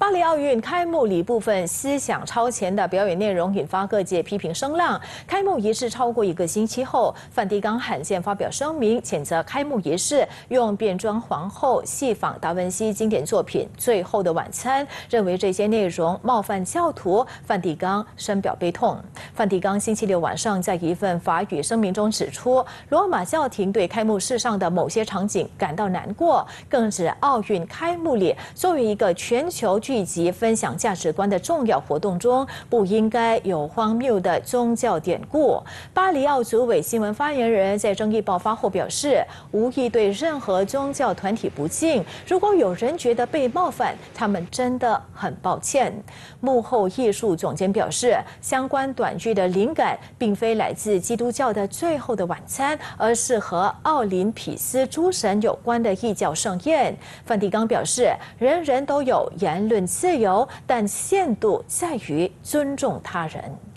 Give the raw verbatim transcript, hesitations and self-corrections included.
巴黎奥运开幕礼部分思想超前的表演内容引发各界批评声浪。开幕仪式超过一个星期后，梵蒂冈罕见发表声明，谴责开幕仪式用变装皇后戏仿达文西经典作品《最后的晚餐》，认为这些内容冒犯教徒。梵蒂冈深表悲痛。梵蒂冈星期六晚上在一份法语声明中指出，罗马教廷对开幕式上的某些场景感到难过，更指奥运开幕礼作为一个全球聚集分享价值观的重要活动中，不应该有荒谬的宗教典故。巴黎奥组委新闻发言人在争议爆发后表示，无意对任何宗教团体不敬。如果有人觉得被冒犯，他们真的很抱歉。幕后艺术总监表示，相关短剧的灵感并非来自基督教的《最后的晚餐》，而是和奥林匹斯诸神有关的异教盛宴。梵蒂冈表示，人人都有言论自由，但限度在于尊重他人。